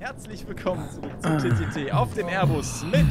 Herzlich willkommen zurück zum TTT auf dem Airbus mit...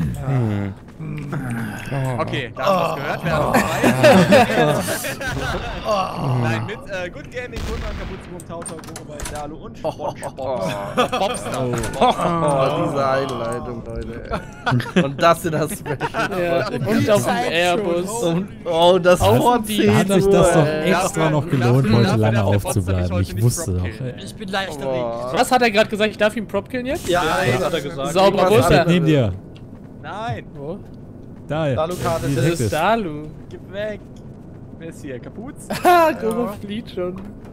Okay, da haben wir es gehört, wir haben zwei. Nein, mit Good Gaming, Gunnar, Kabutzboom, Tautor, Goro, Dalu und Popstar. Diese Einleitung, Leute. Und das sind das Ja, und auf dem Airbus. Oh, das Vorzehen. Hat sich das doch extra noch gelohnt, heute lange aufzubleiben. Ich wusste doch. Ich bin leicht erregt. Was hat er gerade gesagt? Ich darf ihn Prop killen jetzt? Ja, hat er gesagt. Sauber, wo ist er? Neben dir. Nein. Wo? Da, Dalu-Karte, Das ist Dalu. Gib weg. Wer ist hier? Kapuz? Ha, Goro flieht schon.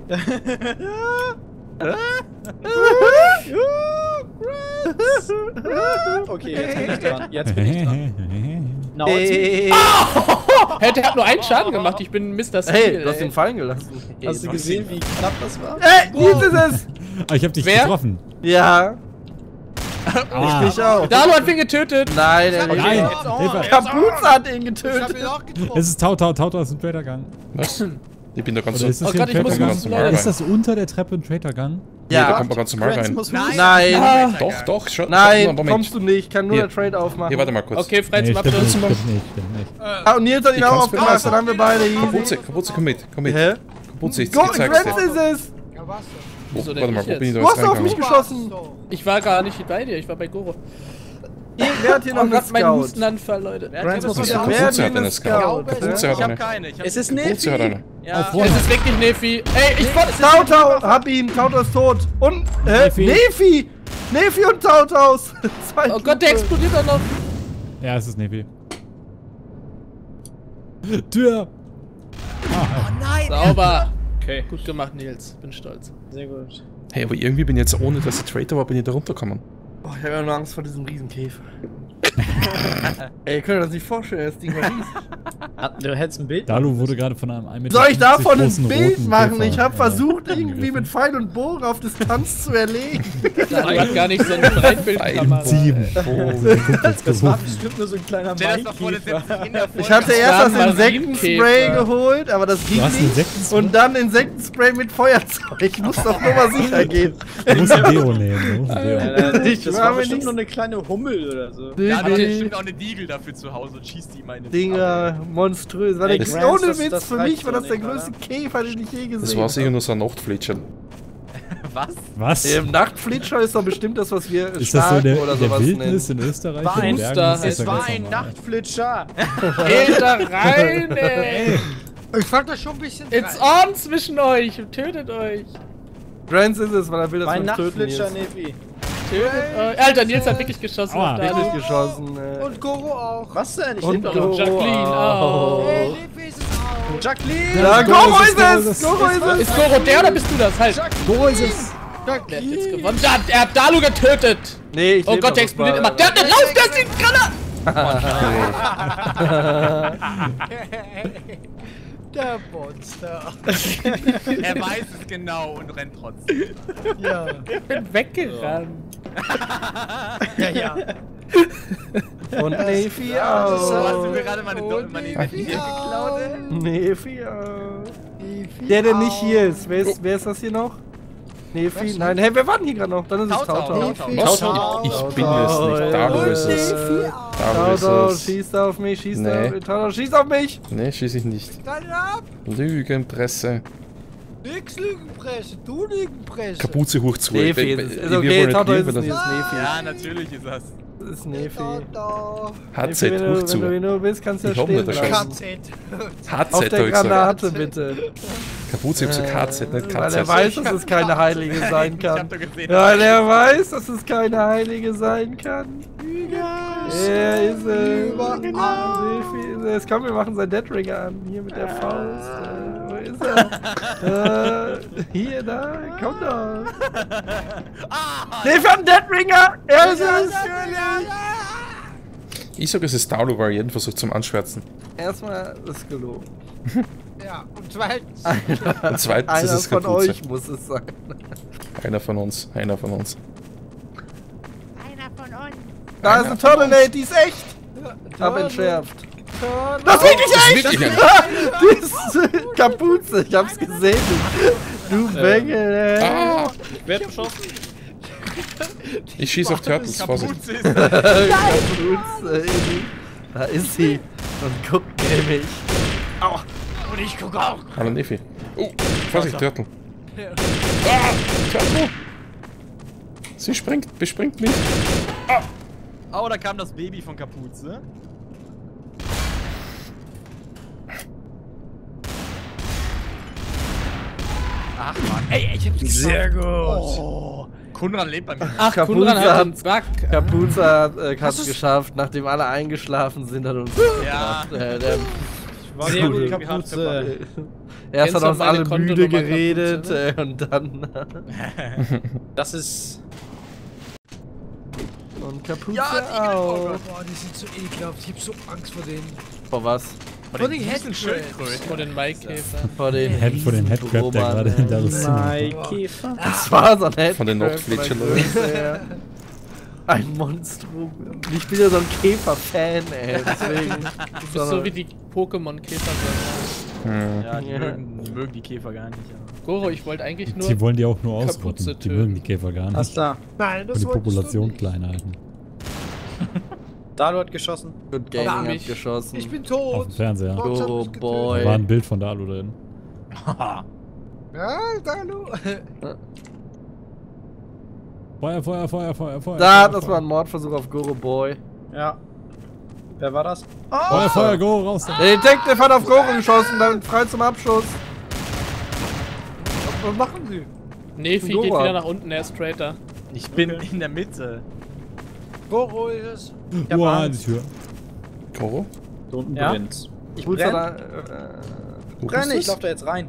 Okay, jetzt bin ich dran. Jetzt bin ich dran. Hey, der hat nur einen Schaden gemacht. Ich bin Mr. Steel. Hey, du hast ihn fallen gelassen. Hast du gesehen, wie knapp das war? Jetzt ist es! Ich hab dich Wer? getroffen. Ja. Ah. Ich auch. Dalu hat ihn getötet. Nein, Nein, Hilfe. Kapuze hat ihn getötet. Es ist Tautor ist im Tradergang. Was? Ich bin da ganz Oder ist das Oh hier Gott, ein ich muss Tradergang? mal- Ist das unter der Treppe ein Tradergang? Ja, da Ja. kommt man ganz normal rein. Nein. Doch, schon. Nein, Moment. kommst du nicht. Kann nur Hier. der Trade aufmachen. Hier, warte mal kurz. Okay, frei Nee, zum stimmt nicht, Abschluss. stimmt nicht. Ah, und Nils hat ihn Ich auch kann's aufgemacht, verpassen. dann haben wir beide easy. Kapuze, komm mit, komm mit. Hä? Kapuze, ich Go, zeig's Grenz dir. ist es! Wieso denn Warte mal, ich wo bin ich jetzt? da Du jetzt hast auf mich reingegangen? geschossen! Ich war gar nicht bei dir, ich war bei Goro. Wer hat hier noch Oh einen Gott, mein Scout? Hustenanfall, Leute. Wer muss hat wieder hier Wer Kapuze hat hat hier einen einen Scout. Scout? Kapuze hat Ich hab eine. keine. Ich hab Es ist Kapuze hat eine. Ja, Es ist wirklich Nefi. Ey, ich wollte... Tautau, hab ihn, Tautau ist tot. Und, Nefi! Nefi und Tautaus! Zwei Oh Gott, der Truppe. explodiert doch noch. Ja, es ist Nevi. Tür! Sauber. Okay. Gut gemacht, Nils. Bin stolz. Sehr gut. Hey, aber irgendwie bin ich jetzt, ohne dass ich Traitor war, bin ich da runtergekommen. Oh, ich hab ja nur Angst vor diesem Riesenkäfer. Ey, ihr könnt euch das nicht vorstellen, das Ding war riesig. Du hättest ein Bild. Dalu wurde gerade von einem 1,50 Meter Soll ich davon ein großen Bild roten machen? Käfer, Ich hab versucht, irgendwie angegriffen. mit Pfeil und Bogen auf Distanz zu erlegen. Dalu hat gar nicht so eine Breitbildkamera. Team. Das war bestimmt nur so ein kleiner Stell das doch vor, das Maikäfer. setzt sich in der Folge. Ich hatte war erst das ein Insektenspray Marienkäfer. geholt, aber das ging Du hast nicht. Insektenspray? Und dann Insektenspray mit Feuerzeug. Ich muss doch nur mal sicher gehen. Du musst ein Deo nehmen. Du musst ein Deo. Ich Das war war mir bestimmt nicht- nur eine kleine Hummel oder so. Ja, Nee, hat nee. bestimmt auch eine Diegel dafür zu Hause und schießt die mal in den Dinger, monströs. War Ey, der, Grants, ohne das- Witz, das für reicht mich war das doch der nicht, größte Käfer, den ich je gesehen Das war sicher habe. nur so ein Nachtflitschen. Was? Was? Nachtflitscher ist doch bestimmt das, was wir Ist das so Starken der, oder der sowas Wildnis nennen. in Österreich? War in ein den Bergen Muster. ist das Es ja war ganz ein normal. Nachtflitscher. Geht da rein, ey. Ich fand das schon ein bisschen It's on zwischen euch. Tötet euch. Grants ist es, weil er will das Mein uns töten. Nachtflitscher, Nils. Nefi. Tötet euch. Alter, Nils hat wirklich geschossen Aua. auf Dalu. Richtig geschossen. Und Goro auch. Was denn? Ich Und nehm doch Goro. noch Jacqueline auch. Hey, Levi ist es auch. Jacqueline! Ja, Goro ist Goro es! ist es. Goro ist es! Ist Goro der oder bist du das? Halt. Wo ist es? Der hat jetzt gewonnen. Ja, er hat Dalu getötet. Nee, ich Oh leb Gott, noch der explodiert mal. immer. Der hat eine Lauf, der ist die Granate. Der Monster. Er weiß es genau und rennt trotzdem. Ja. Ich bin weggerannt. Ja. Und Nefi So, hast du auch. mir gerade meine Identität geklaut, ey? Nefi auch. Der nicht hier ist. Wer ist das hier noch? Nefi? Nein, hey, wer war denn hier gerade noch? Dann ist es Tautau. Tautau. Was? Ich bin es nicht. Dalu ist es. Dalu Tautau, ist es. schießt auf mich, schießt Nee. auf mich. Tautau, schießt auf mich! Nee, schieß ich nicht. Dann ab. Lügenpresse. Nix Lügenpresse. Du Lügenpresse. Kapuze hoch zu. Nefi ist es. Ist okay, Tautau ist es nicht. Ist Nefi. Ja, natürlich ist das. Das ist Nefi. Da. HZ Nefi, hoch wenn zu. du nur bist, kannst du ja Ich hab stehen nicht bleiben. erschossen. KZ. HZ Auf hab der ich gesagt. Granate, bitte. Kapuze, ich hab gesagt KZ, nicht Weil er KZ. weiß, dass es keine Heilige sein Ich kann. hab doch gesehen. Weil er weiß, dass es keine Heilige sein kann. Er ist es. Nefi ist es. Komm, wir machen sein Deadring an. Hier mit der Faust. Wo ist er? Hier, da. Komm doch. Nefi hat einen Deadringer. Er ist es. Ich sag, es ist Dalu, weil er jeden versucht zum Anschwärzen. Erstmal, das ist gelogen. Ja. Und zweitens. Und zweitens ist Einer es von Kapuze. euch muss es sein. Einer von uns, einer von uns. Einer von uns. Da ist ein Turtlenate, die ist echt. Hab entschärft. Das ist wirklich echt! Wirklich ein- Das ist Kapuze, ich hab's gesehen. Du Bengel, ey. Ah, Ich werd beschossen. Ich schieße auf Turtles, Vorsicht. Kapuze ist Kapuze, da ist sie. Und guckt nämlich. Und ich gucke auch. Hallo Nefi. Oh, Vorsicht, Turtle. Ah, Turtle! Sie springt, bespringt mich. Oh, da kam das Baby von Kapuze. Ach Mann. Ey, ich hab's geschafft. Sehr gut. Oh. Kunran lebt bei mir. Ach, Kapuze Kunran hat hat- den Bug. Kapuze hat es geschafft, nachdem alle eingeschlafen sind, hat uns Ja. der War sehr gut, Kapuze. erst hat du uns meine alle Kontonummer, müde geredet Kapuze, und dann Das ist... und Kapuze Ja, die auch. Boah, die sind so ekelhaft. Ich hab so Angst vor denen. Vor was? Von den süßen Schildkröten. Vor den Maikäfer. Vor den Vor den Headcrab, der gerade hinter das Zimmer. Maikäfer. Das war so ein Head Von den Nordflitschen, oder? Ein Monstrum. Ich bin ja so ein Käfer-Fan, ey. Deswegen. Du bist so wie die Pokémon-Käfer. Ja, die mögen die Käfer gar nicht. Ja. Goro, ich wollte eigentlich nur... Sie wollen die auch nur Kapuze ausrotten. Die töten. mögen die Käfer gar Alles nicht. klar. Nein, Und das die wolltest du Population nicht. klein halten. Dalu hat geschossen. Good Gaming Hab hat ich. geschossen. Ich bin Auf tot. dem Fernseher. Box hat Oh mich getötet. boy. Da war ein Bild von Dalu drin. Ja, Dalu. Feuer, Feuer, Feuer, Feuer, Feuer. Da, Feuer, das Feuer. war ein Mordversuch auf Goro Boy. Ja. Wer war das? Feuer, Feuer, go, raus da. Der Detective hat auf Goro geschossen, dann frei zum Abschuss. Was machen sie? Nefi Goro. geht wieder nach unten, er ist straighter. Ich bin in der Mitte. Goro ist es. hab Uah, die Angst. Tür. Koro? Da unten Ja? brennt's. Ich Gut, brenne. Du Brenne, bist ich es? lauf da jetzt rein.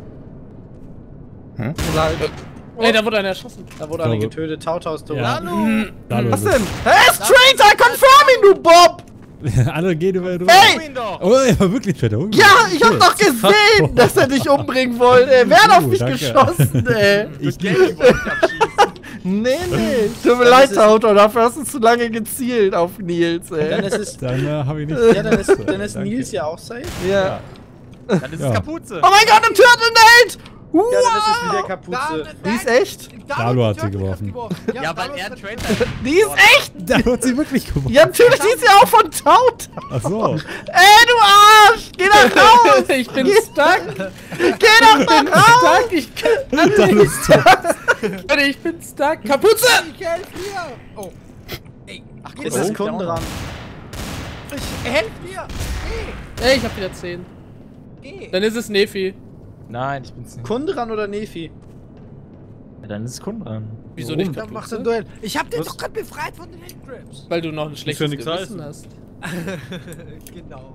Ey, da wurde einer erschossen. Da wurde eine glaube- getötet. Tautau ist tot. Ja. Hallo! Dalu Was ist denn? Hey, ist Traitor! Confirm ihn, du Bob! Alle gehen über den Hey! ihn doch! Oh, er war wirklich Traitor. Oh, Ja, ich hab doch gesehen, dass er dich umbringen wollte. Wer hat auf mich danke. geschossen, ey? Ich Gaming wollte ich abschießen. Nee. Tut mir leid, Tautor, dafür hast du zu lange gezielt auf Nils, Dann ey. ist es... Dann habe ich nicht. Ja, dann ist Danke. Nils ja auch safe. Ja. Dann ist es Ja. Kapuze. Oh mein Gott, ein Turtle Nate! Ja, dann ist es wieder Kapuze. Die ist echt? Dalu hat sie geworfen. Ja, weil er ein Traitor Die ist echt! Dalu hat sie wirklich gewonnen. Ja, natürlich, die ist ja auch von Tautor! Achso. Ey, du Arsch! Geh da raus! Ich bin stuck! Geh doch mal raus! Stuck! Ich kann Dalu ist tot. Leute, ich bin stuck! Kapuze! Ich helfe dir. Oh. Ey, ach, Es ist Kundran. ich helfe dir. Ey, ich hab wieder 10. Geh. Dann ist es Nefi. Nein, ich bin's nicht. Kundran oder Nefi? Ja, dann ist es Kunran. Wieso nicht Dann macht Kapuze? ein Duell. Ich hab den doch gerade befreit von den Headcrabs. Weil du noch ein schlechtes nichts Gewissen heißen. hast. Genau.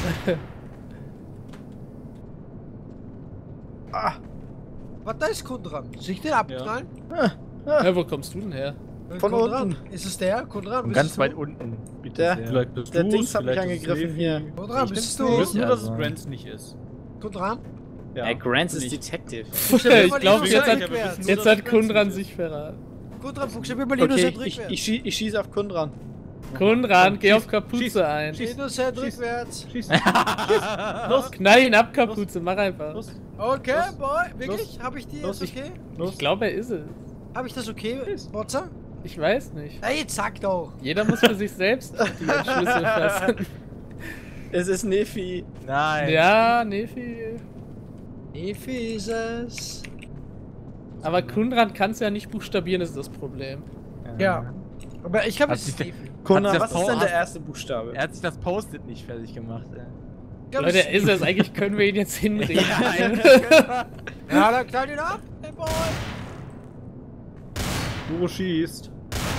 Was, da ist Kundran. Soll ich den abknallen? Ja, wo kommst du denn her? Von Kundran. unten. Ist es der? Kundran, Und bist ganz du? weit unten. Bitte Der- sehr. Vielleicht bist Der du's, Dings hat mich vielleicht ist es angegriffen Levi. hier. Kundran, bist Wir du? wissen nur, dass es Also. Grants nicht ist. Kundran? Ja. Ey, Grants ist Nicht. Detective. Ich glaube, jetzt hat, rückwärts. jetzt hat Kundran sich verraten. Kundran, buchstabier mal Linus Okay, Head rückwärts. ich schieße auf Kundran. Kundran, geh auf Kapuze ein. Linus Head rückwärts. Knall ihn ab, Kapuze, mach einfach. Okay, boy. Wirklich? Hab ich die jetzt okay? Ich glaube, er ist es. Hab ich das okay, Botzer? Ich weiß nicht. Ey, jetzt sag doch. Jeder muss für sich selbst die Entschlüsse fassen. Es ist Nefi. Nein. Ja, Nefi. Nefi ist es. Aber Kundran kann es ja nicht buchstabieren, ist das Problem. Ja. Aber ich hab Hat jetzt sich der- Nefi. Kundran, das was ist denn Power- der erste Buchstabe? Er hat sich das Post-it nicht fertig gemacht, ey. Leute, er ist es. Eigentlich können wir ihn jetzt hinreden. Ja, dann knall ihn ab, hey boy. Goro schießt.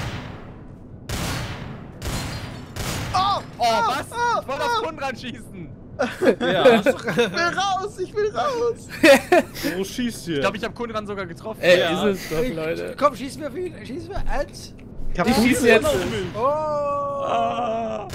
Oh, was? Ich wollte auf Kundran schießen. Ja, Ich will raus, ich will raus! Goro schießt hier. Ich glaube, ich habe Kundran sogar getroffen. Er Ja. ist es doch, Leute. Komm, schieß mir auf ihn. Schieß mir. Eins. Ich schieße jetzt. Oh. Ah.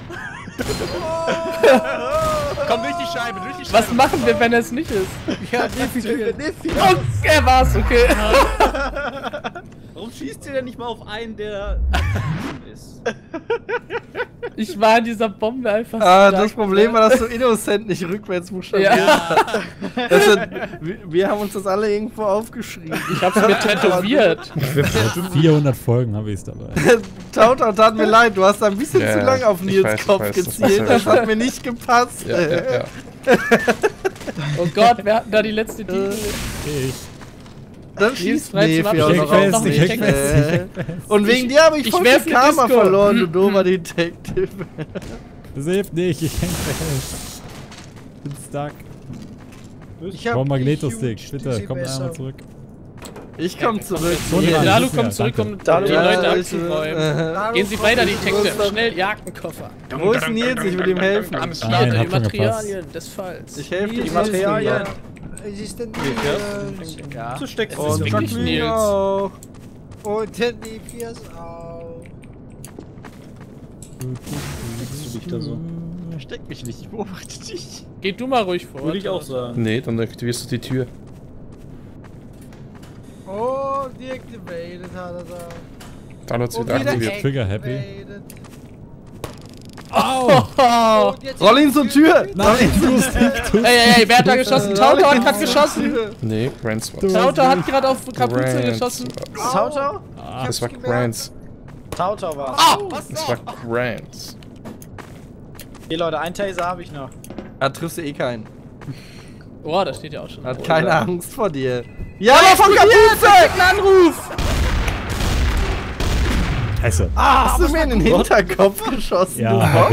Komm durch die Scheibe, durch die Scheibe. Was machen wir, wenn er es nicht ist? Ja, Nefi. Oh, er war's, okay. Warum schießt ihr denn nicht mal auf einen, der ist? Ich war in dieser Bombe einfach Das Problem war, dass du Innocent nicht rückwärts buchstabiert hast. Wir haben uns das alle irgendwo aufgeschrieben. Ich hab's mir tätowiert. 400 Folgen habe ich es dabei. Tauta, tat mir leid, du hast da ein bisschen zu lang auf Nils Kopf weiß, gezielt. Das hat mir nicht gepasst. Ja. Oh Gott, wer hat denn da die letzte Diele? Ich. Dann schießt frei zum Nefi auch Abschluss. noch auf noch mich. nicht Und wegen dir habe ich ich voll werf viel eine Karma Disco. verloren, du doofer Detective. Das hilft nicht, ich häng fest. Bin stuck. Ich Brauch hab Magnetostick, die bitte, Huge komm besser. einmal zurück. Ich komm zurück. So Hier. dran. Dalu Ja, kommt zurück, um die danke. Leute Ja, abzuräumen. Gehen Sie weiter, Detective. Schnell, Jagdkoffer. Wo ist Nils? Ich will ihm helfen. Am Nein, Start, hat die schon gepasst. Materialien des Falls. Ich helfe Die dir. Materialien. Es ist der Nils. Ja. So steckt Das es ist Und wirklich Chuck Nils. auch. Und der Nefias auch. du dich da so? Steck mich nicht, ich beobachte dich. Geh du mal ruhig vor. Würde ich auch sagen. Nee, dann aktivierst du die Tür. Oh, deactivated hat er da. Dann hat's Und wieder aktiviert. Trigger happy. activated. Oh. Und jetzt Roll ihn zur Tür! Nein, du hast nicht. Ey, wer hat da geschossen? Tauta hat gerade geschossen. Nee, Grants war. Tauta hat gerade auf Kapuze geschossen. Tauta? Das war Grants. Tauta war. Das war Grants. Okay, Leute, einen Taser habe ich noch. Triffst du eh keinen. Boah, da steht ja auch schon. Hat keine Angst vor dir. Ja, aber von Kapuze! Anruf! Scheiße. Hast du mir in den Hinterkopf geschossen, Ja, du hab Bock?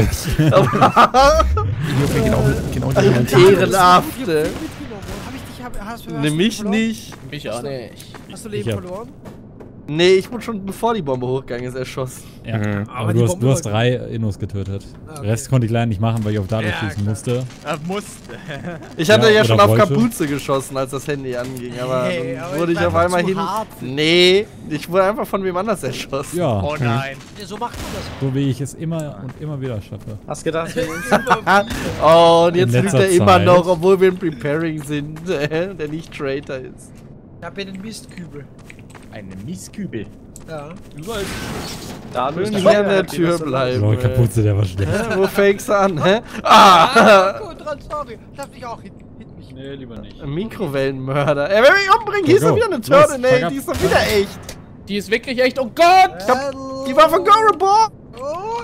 Genau die Ehrenhafte. hast du Nimm mich verloren? nicht. Mich auch nicht. Hast du Leben Ich hab- verloren? Nee, ich wurde schon bevor die Bombe hochgegangen ist erschossen. Ja. Mhm. Aber du hast 3 Innos getötet. Ah, Den Rest konnte ich leider nicht machen, weil ich auf Dalu Ja, schießen klar. musste. Musste. Ich hatte Ja, ja oder schon auf wollte. Kapuze geschossen, als das Handy anging, aber Nee, dann aber wurde ich ich auf war einmal einfach hin. zu hart. Nee, ich wurde einfach von wem anders erschossen. Ja, Oh nein. Ja, so macht man das. so wie ich es immer und immer wieder schaffe. Hast gedacht, wir Oh, und jetzt In lügt letzter er immer Zeit. noch, obwohl wir in Preparing sind, der nicht Traitor ist. Ich hab hier den Mistkübel. Eine Mieskübel. Ja. da Schön hier an der Tür bleiben. Lol, Kapuze, der war schlecht. Wo fängst du an, hä? Ah! Gut, dran, sorry. Darf dich auch hit mich. Nee, lieber nicht. Mikrowellenmörder. Er will mich umbringen. Hier ist Go, doch go. wieder eine Turtle, Los, nee, fuck up. die ist doch wieder echt. Die ist wirklich echt. Oh Gott! Die war von Gorobor. Oh,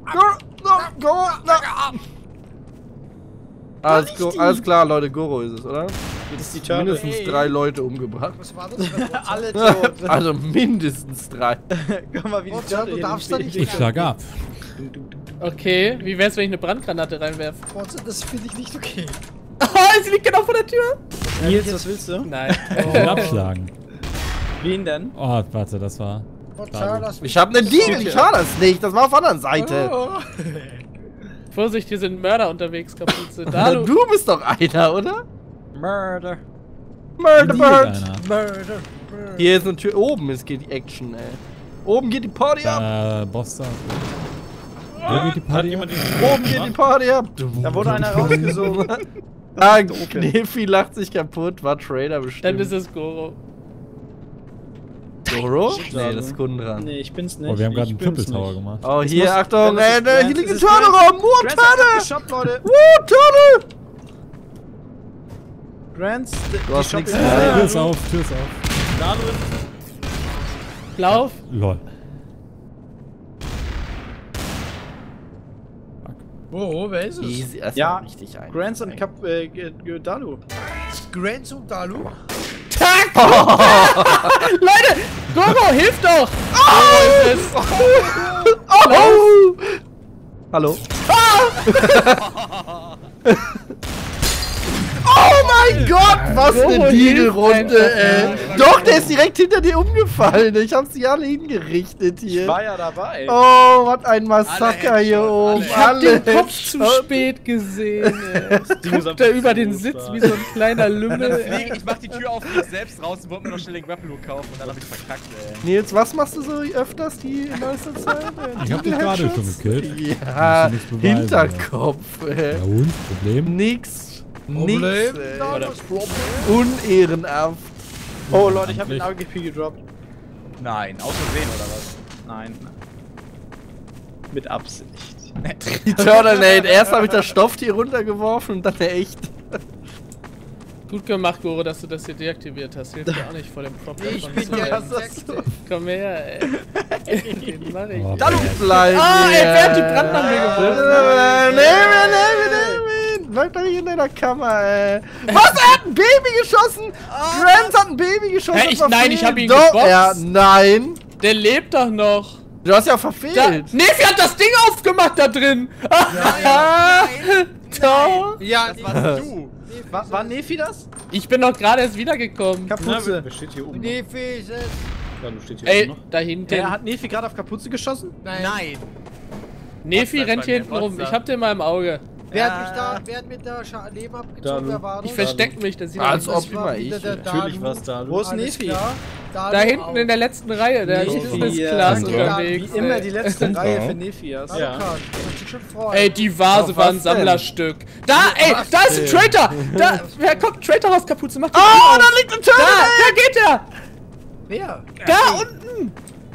Alles klar, Leute, Goro ist es, oder? Das ist die Turtle. Mindestens 3 Leute umgebracht. was war das? Alle tot. Also mindestens 3. Guck mal, wie die Oh, Turtle du hier darfst da nicht Ich schlag ab. Okay, wie wär's, wenn ich eine Brandgranate reinwerfe? Forza, das finde ich nicht okay. Oh, sie liegt genau vor der Tür! Nils, was willst du? Nein. Ich will abschlagen. Wen denn? Oh, warte, das war... Forza, das Ich hab einen Deagle, ich schau das nicht. Das war auf der anderen Seite. Vorsicht, hier sind Mörder unterwegs, Kapuze. Dalu. Du bist doch einer, oder? Murder. Murder Bird. Einer. Murder. Hier ist eine Tür. Oben ist geht die Action, ey. Oben geht die Party ab. Boss da. Wo geht die Party? ab? Oben geht die Party ab. Da wurde einer rausgesogen. Ah, Knefi lacht sich kaputt. War Trader bestimmt. Dann ist es Goro. Goro? Nee, das ist Kundran. Nee, ich bin's nicht. Oh, wir haben gerade Ich einen bin's Triple Tower nicht. gemacht. Oh, Es hier, muss- Achtung, das ist hier Grant, liegt es ein ist Turtle Grant. rum. More Grants hat Turtle. geshoppt, Leute. Turtle. Grants, Du hast nichts Tür mehr. ist auf, Tür ist auf. Lauf. Lol. Oh, wer ist es? Easy, das Ja, war richtig ein. Grants und Dalu. Grants und Dalu? Leute! Goro, hilf doch! Wo ist es? Oh! Hallo? Oh mein Gott, was Goro, eine Deagle-Runde, hilf ey. einfach. Doch, der ist direkt hinter dir umgefallen. Ich hab sie alle hingerichtet Ich hier. war ja dabei. Oh, was ein Massaker hier oben. Ich hab den Kopf zu Headshot. spät gesehen, ey. Ding ist Guckt er einfach über so den groß Sitz da. wie so ein kleiner Lümmel. ey. Ich mach die Tür auf, flieg selbst raus und wollte mir noch schnell den Grappler kaufen und dann hab ich verkackt, ey. Nils, was machst du so öfters die neueste Zeit? Ich hab dich gerade schon gekillt. Ja, Musst du nichts beweisen, Hinterkopf, ey. Ja und? Problem? Nix. Problem? Nix, ey. Das Problem. Unehrenhaft. Oh Leute, ich hab den AGP gedroppt. Nein, aus Versehen oder was? Nein. Mit Absicht. Eternal, erst habe ich das Stofftier runtergeworfen und dann der echt. Gut gemacht, Goro, dass du das hier deaktiviert hast. Hilft dir auch nicht vor dem Prop. Ich bin ja Komm her, ey. Den mach ich. Oh, Da du bleibst! Ah, ey, wer hat die Brandlampe geworfen? Nee, bleib doch nicht in deiner Kammer, ey. Was? Er hat ein Baby geschossen! Grant hat ein Baby geschossen! Hä, nein, ich hab ihn Doch, geboxt. ja, nein! Der lebt doch noch. Du hast ja Da, verfehlt! Nefi hat das Ding aufgemacht da drin. Doch. Ja, Das warst du. War Nefi das? Ich bin doch gerade erst wiedergekommen. Kapuze. Wer steht hier oben? nee, Fisch. Ja, du steht hier Ey, oben noch. da hinten. Der hat Nefi gerade auf Kapuze geschossen? Nein. Nefi Monster rennt ist hier bei hinten mir, rum. Monster. Ich hab den mal im Auge. Wer hat mir da Leben abgezogen? Da, Wer war das? Ich versteck mich, das sieht Als aus. ob immer ich. Natürlich war's da. Wo ist Alles Nefi? klar. Da hinten in der letzten Reihe, der ist Business-Class Wie unterwegs. immer die letzte Kommt Reihe da. für Nefias. Ja. Kannst dich schon freuen. Ey, die Vase Oh, war ein was denn? Sammlerstück. Da, ey, da ist ein Traitor! Da, wer kommt? Traitor aus Kapuze, macht die Oh, Tür da auf. liegt ein Turtle! Da geht er! Wer? Da unten!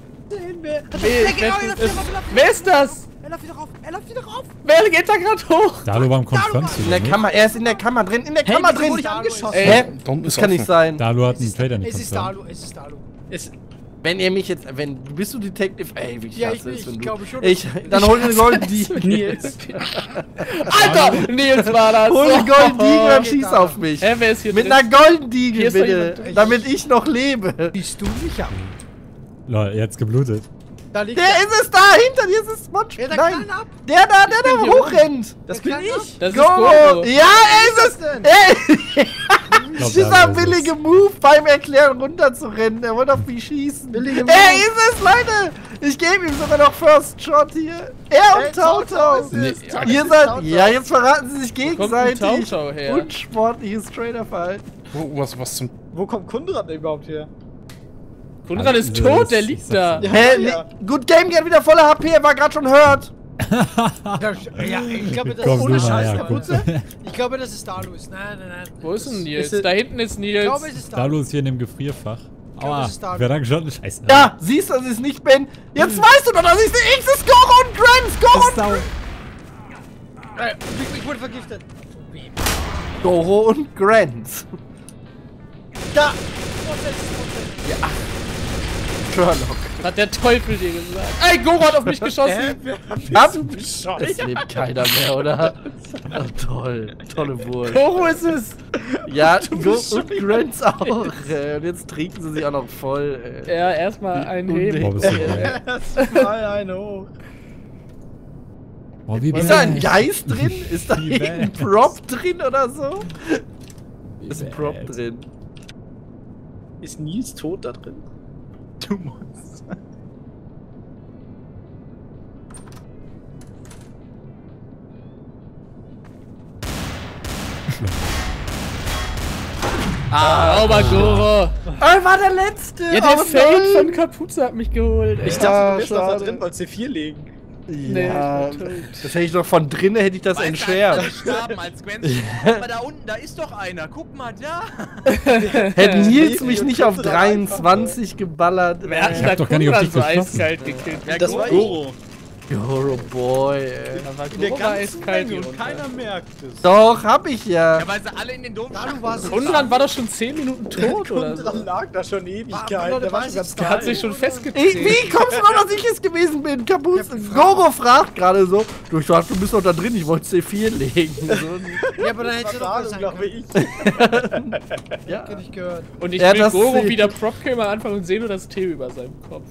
Wer ist das? Er läuft wieder rauf. Er läuft wieder rauf. Wer geht da gerade hoch? Dalu, warum kommst du In der nicht? Kammer, er ist in der Kammer drin, in der Kammer drin! wurde ich angeschossen? Hä? Da unten Das ist kann nicht offen. sein. Dalu hat einen Trader nicht Es ist konfirmt. Dalu, es ist Dalu. Wenn ihr mich jetzt, bist du Detective? Ey, wie Ja, hasse ich es, wenn du- glaube schon. Dann hol den Golden Deagle. Nils. Alter, Nils war das. Hol den Golden Deagle und Geht schieß da. auf mich. Hä, wer ist hier Mit drin? einer Golden Hier Deagle, ist doch bitte. jemand drin. Damit ich noch lebe. Bist du mich ab? Lol, jetzt geblutet. Da liegt Der ist es da, hinter dir ist es Matsch. Ja, der Nein, kann ab. der da hier hochrennt. Das bin ich. Das ist Go! Goro. Ja, er ist es. denn? Ey, Ich glaub, dieser Dalu ist es. billige Move beim Erklären runterzurennen. Er wollte auf mich schießen. Billige Er Move. ist es, Leute. Ich gebe ihm sogar noch First Shot hier. Er und Tautau. Ihr seid, ja, jetzt verraten sie sich Wo kommt ein gegenseitig. Tautau her? Unsportliches Traderverhalten. Was zum... Wo kommt Kundrat überhaupt her? Konrad ist tot, der liegt da. Hä? ja. Good Game Get wieder voller HP, er war gerade schon hurt. Ja, ich glaube, das Komm, ist du ohne mal Scheiß her, Kapuze. Ich glaube, das ist Dalu. Nein. Wo ist denn Nils? Ist- Da hinten ist Ich Nils. glaube, es ist Dalu. Dalu ist hier in dem Gefrierfach. glaube, Aua, das ist Dalu. wer da geschossen? Scheiße. Ja, siehst du, dass ich es nicht bin? Jetzt weißt du doch, dass ich es nicht. Es ist Goro und Grant. Goro und Sau. Ich wurde vergiftet. Goro und Grant. Da! Sherlock. Hat der Teufel dir gesagt. Ey, Goro hat auf mich geschossen. Es lebt keiner mehr, oder? Oh, toll. Tolle Wurst. Goro ist es. Ja, Go und Grant auch. Und jetzt trinken sie sich auch noch voll. Ja, erstmal einen Boah, Heben. bist du geil. Mal eine hoch. Boah, wie Ist da ein bad. Geist drin? Ist da Wie irgendein bad. Prop drin oder so? Wie Ist ein Prop bad. drin. Ist Nils tot da drin? Du musst. Sauber, Goro. War der letzte! Ja, der Fade von Kapuze hat mich geholt. Ey. Ich dachte, du bist doch da schade. drin, weil C4 legen. Ja, ich war tot. das hätte ich doch von drinnen hätte ich das Weißt du, entschärft. als wir starben, als Gwen guck mal da unten, da ist doch einer. Guck mal da. Hätte Nils mich und nicht auf Kunze da einfach 23 geballert. Wer hat Ich denn hab da doch gar nicht auf Konrad dich so geschossen. eiskalt gekillt? Ja, Das war Goro. ich. Goro Boy, ey. Da war In der Goro war ganzen eiskalt Menge hier und runter. keiner merkt es. Doch, hab ich ja. Ja, weil sie alle in den doofen Dalu war es. Konrad war doch schon 10 Minuten tot oder so. Kundrat lag da schon Ewigkeit. Leute, Der war was schon ganz ist Der hat geil. sich schon Wie festgezählt. kommst du noch, dass ich es gewesen bin? Kapuze. Goro fragt gerade so. Du, ich dachte, du bist doch da drin, ich wollte C4 legen. So, Ja, aber dann hättest du doch was Versagen, sein glaube können. ich. ja. Hab ich gehört. Und ich Ja, will das Goro sehe- wieder Prop-Kill mal anfangen und sehe nur das T über seinem Kopf.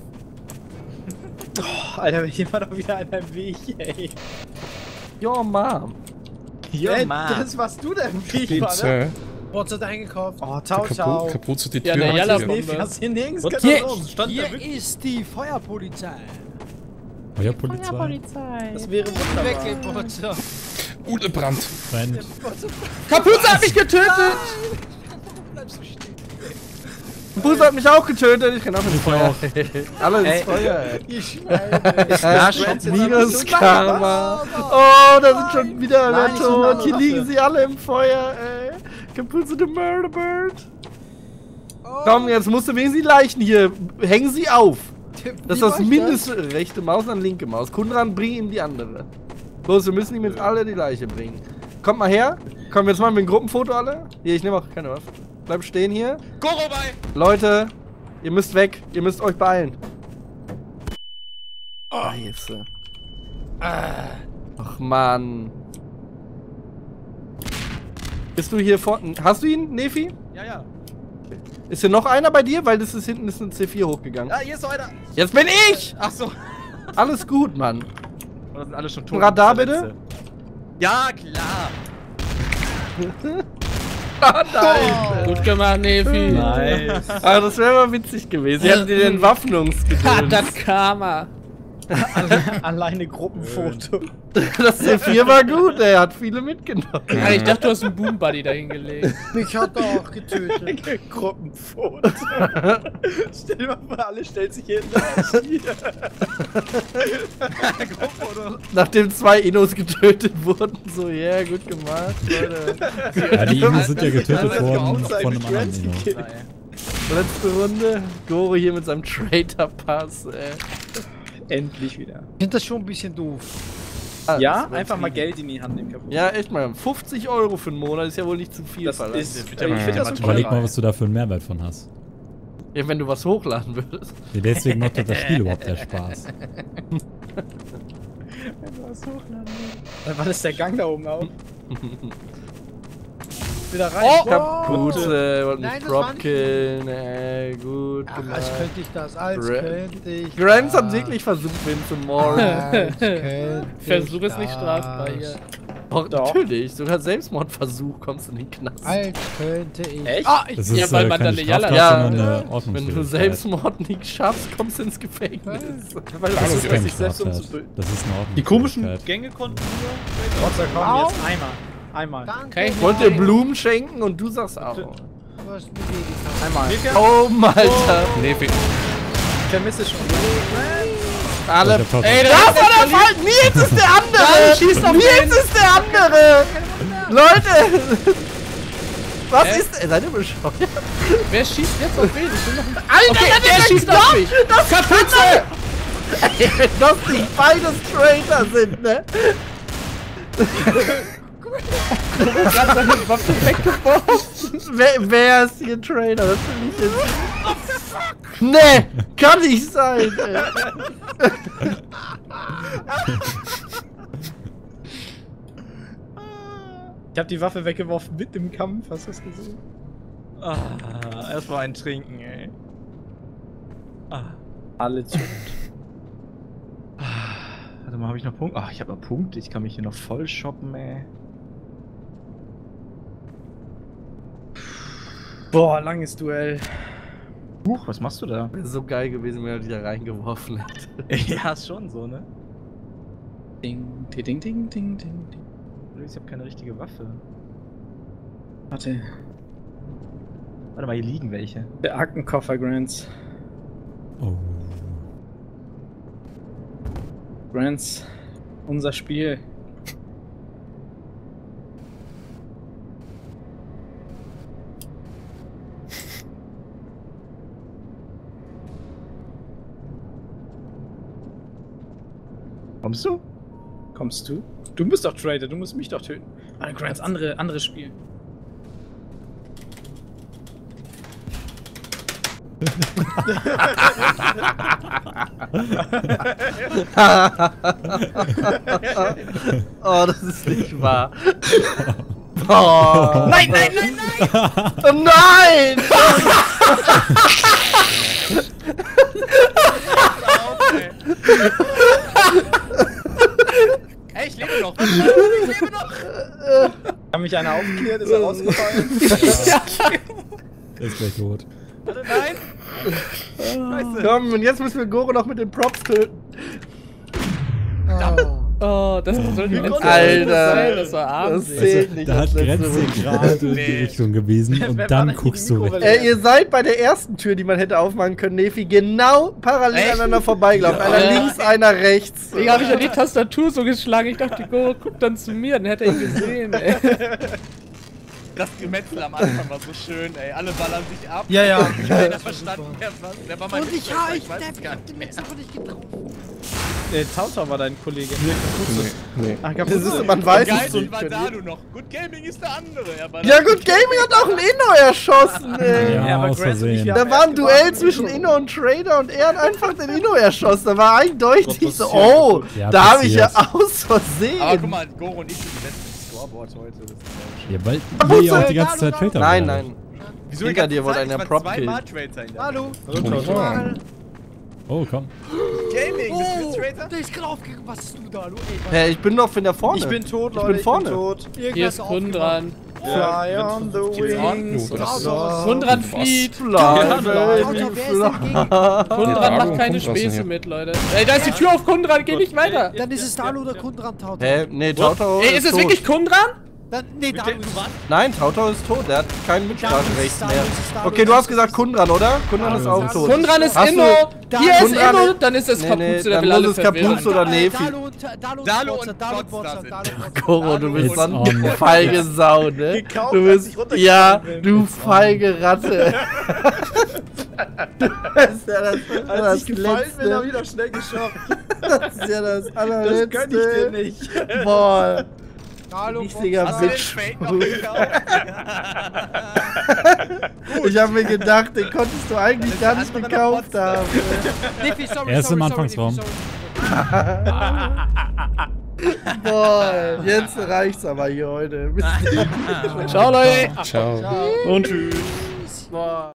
Alter, hier war doch wieder einer im Weg, ey. Your Mom. Ja, das warst du der im Weg, war, ne? What's hat eingekauft? Oh, Tau, Tau. Kapuze die Ja, Tür der Jalla aktiviert. Bombe. Hast hier nirgends What? keine Hier- Raum. Stand da Hier wirklich. ist die Feuerpolizei. Euer Polizei. Das wäre wunderbar. Weggeburtstag. Ulebrand. Nein. Kapuze hat mich getötet! Bleibst du stehen. Kapuze hat mich auch getötet. Ich renn auch ins Feuer. Alle ins Ey. Feuer, ey. Ich schneide. Ja, schon minus Karma. Oh, da sind schon wieder alle Nein, ich suche eine tot. Hier Waffe. liegen sie alle im Feuer, ey. Kapuze the Murder Bird. Oh, Komm, jetzt musst du wenigstens die Leichen hier. Hängen sie auf. Das ist das Wie mindeste. Rechte Maus an linke Maus. Kundran, bring ihm die andere. Los, wir müssen ihm jetzt alle die Leiche bringen. Kommt mal her. Komm, jetzt machen wir ein Gruppenfoto alle. Hier, ich nehme auch keine Waffe. Bleib stehen hier. Goro bei! Leute, ihr müsst weg. Ihr müsst euch beeilen. Scheiße. Ach, Mann. Bist du hier vorne? Hast du ihn, Nefi? Ja, ja. Ist hier noch einer bei dir? Weil das ist hinten ist eine C4 hochgegangen. Ja, hier ist so einer. Jetzt bin ich! Ach so. Alles gut, Mann. Oder sind alle schon tot? Radar bitte? Ja, klar. Ah, nein. Gut gemacht, Nefi. Nice. Aber das wäre mal witzig gewesen. Sie hatten den Ha, Entwaffnungsgedöns. das Karma. Alleine Gruppenfoto. Das C4 war gut, er hat viele mitgenommen. Alter, ich dachte, du hast einen Boom Buddy dahingelegt. Mich hat er auch getötet. Gruppenfoto. Stell dir mal vor, alle stellen sich hin. Nachdem 2 Innos getötet wurden, so, ja, yeah, gut gemacht, Leute. Ja, die Inos sind ja getötet Also, worden outside von einem anderen Grants Ino. gekillt. Letzte Runde. Goro hier mit seinem Traitor-Pass, ey. Endlich wieder. Ich finde das schon ein bisschen doof. Ah, Ja, das war einfach mal viel. Geld in die Hand nehmen. Kaputt. Ja, echt mal. 50 € für einen Monat ist ja wohl nicht zu viel Das verlangt. ist, ich finde das so Überleg mal, was du da für einen Mehrwert von hast. Ja, wenn du was hochladen würdest. Ja, deswegen macht das Spiel überhaupt der Spaß. War das der Gang da oben auch? Wieder rein. Oh, kaputt, wollte Nein, mich das war Prop nicht killen, ey, gut Ach, gemacht. als könnte ich das, als Gra- könnte ich Grants hat das. wirklich versucht, Win zu morden. Als könnte Versuch ich ist nicht das. strafbar hier. Doch, Doch. natürlich, sogar Selbstmordversuch kommst in den Knast. Als könnte ich. Echt? Ah, Das ja, ist weil man keine dann eine Jalla Straftat, Ja, sondern eine Wenn du Ordnungswidrigkeit. Selbstmord nicht schaffst, kommst du ins Gefängnis. Weil du Das ist versuchst, keine sich selbst Straftat. umzubringen. Das ist eine Die komischen Ordnungswidrigkeit. Gänge konnten nur. Gott sei Dank, jetzt einmal. Danke, Kann ich Ich wollte dir Blumen schenken und du sagst auch. du hast mir wehgetan. Einmal. Oh, Alter. Nefi. Ich vermisse schon. Alle. Ich hab Ey, das war der Fall! Nils ist der andere! schießt auf Nils ist der andere! Leute! Was ist. Seid ihr bescheuert? Wer schießt jetzt auf wen? Ich will noch einen. Alter, Okay, der schießt auf mich! Das Kapuze! Ey, wenn das nicht beides Traitor sind, ne? Gerade seine Waffe weggeworfen. Wer ist hier Traitor? Das finde ich jetzt. Nee! Kann nicht sein, ey! Ich hab die Waffe weggeworfen mit dem Kampf, hast du das gesehen? Ah, erstmal ein Trinken, ey. Ah. Alle tot. Warte mal, habe ich noch Punkte? Ach, ich habe noch Punkte. Ich kann mich hier noch voll shoppen, ey. Boah, langes Duell. Huch, was machst du da? Wäre so geil gewesen, wenn er die da reingeworfen hätte. Ja, ist schon so, ne? Ding, ding, ding, ding, ding, ding. Ich habe keine richtige Waffe. Warte. Warte mal, hier liegen welche. Der Aktenkoffer, Grants. Oh. Grants, unser Spiel. Kommst du? Kommst du? Du bist doch Traitor, du musst mich doch töten. Ah, Grants, anderes Spiel. Oh, das ist nicht wahr. Oh. Nein, nein, nein, nein! Oh nein! Ey, ich lebe noch! Ich lebe noch! Kann mich einer aufklären? Ist er rausgefallen? Der ist gleich tot. Warte, nein! Scheiße! Komm, und jetzt müssen wir Goro noch mit den Props töten. Oh. Oh, das soll die letzte Alter. Runde sein. Das war Das Abend. zählt nicht. Da hat als letzte Grenze Runde. gerade in die Richtung gewesen Wer und war dann denn guckst die du weg. Mikrowelle? Ihr seid bei der ersten Tür, die man hätte aufmachen können, Nefi, genau parallel Echt? aneinander vorbeigelaufen. Einer Ja. links, einer rechts. Deswegen habe ich ja die Tastatur so geschlagen. Ich dachte, Goro guckt dann zu mir, dann hätte er ihn gesehen, ey. Das Gemetzel am Anfang war so schön, ey. Alle ballern sich ab. Ja, ja. Keiner verstanden, wer war mein Und ich Mitspieler? ich weiß es der gar hat den nicht Mixer von nicht getroffen. Tauter war dein Kollege. Nee. Ach, Das ist, man weiß Geil, es so. war Dalu noch. Good Gaming ist der andere. Er war Ja, Good Gaming hat auch einen Inno erschossen, ey. Ja, aber aus Grant und ich, Versehen. wir Da haben war ein erst Duell gewartet, zwischen bis Inno und Trader und er hat einfach den Inno erschossen. Da war eindeutig so, passiert. oh, Ja, da habe ich ja passiert. aus Versehen. Aber guck mal, Goro und ich sind die besten Scoreboard heute. Das ist Ja, weil wir ja auch die ganze Zeit Traitor Nein, waren. nein. Wieso Hinter dir wurde einer Prop zweimal killen. Traitor in der Hallo. Hallo. Oh, komm. Gaming, bist du Traitor? Der ist gerade aufgegangen. Was ist du da, Hallo? Ey, Hä, ich bin doch von der vorne. Ich bin tot, Ich Leute. bin vorne. tot. Hier ist Kundran. Fly on the wings. Kundran flieht. Tauter, wer ist denn gegen? Kundran macht keine kommt was denn Späße hier? mit, Leute. Ey, da ist die Tür auf Kundran, geh nicht weiter. Dann ist es Dalu oder Kundran Tauter. Hä, nee, Tautau Ey, ist es tot. wirklich Kundran? Dann, nee, Dalu ist Nein, Tautau ist tot. Der hat kein Mitspracherecht Dalu mehr. ist es, Dalu Okay, ist du es. hast gesagt Kundran, oder? Kundran ist auch tot. Kundran ist Hast du- Inno. Hier ist Kundran Inno, ist- dann ist es Nee, Kapuze, nee, der dann will muss alle es Kapuze verwirren. oder Nefi. Dalu und Potsdam sind. Goro, du bist It's so on. eine feige Sau, ne? Gekauft, Du als bist, ich runtergefallen ja, bin. du feige Ratte. Du bist ja das Als ich gefallen bin, Letzte. hab ich noch schnell geschafft. Das ist ja das allerletzte. Das gönn ich dir nicht. Boah, Dalu, richtiger Hast du den Bitch. Fake noch gekauft? Ich hab mir gedacht, den konntest du eigentlich gar nicht andere noch gekauft Potsdam. haben. Nefi, sorry, Er ist im sorry, Anfangsraum. sorry. Boah, jetzt reicht's aber hier heute. Ciao, Leute. Ciao. Und tschüss. Boah.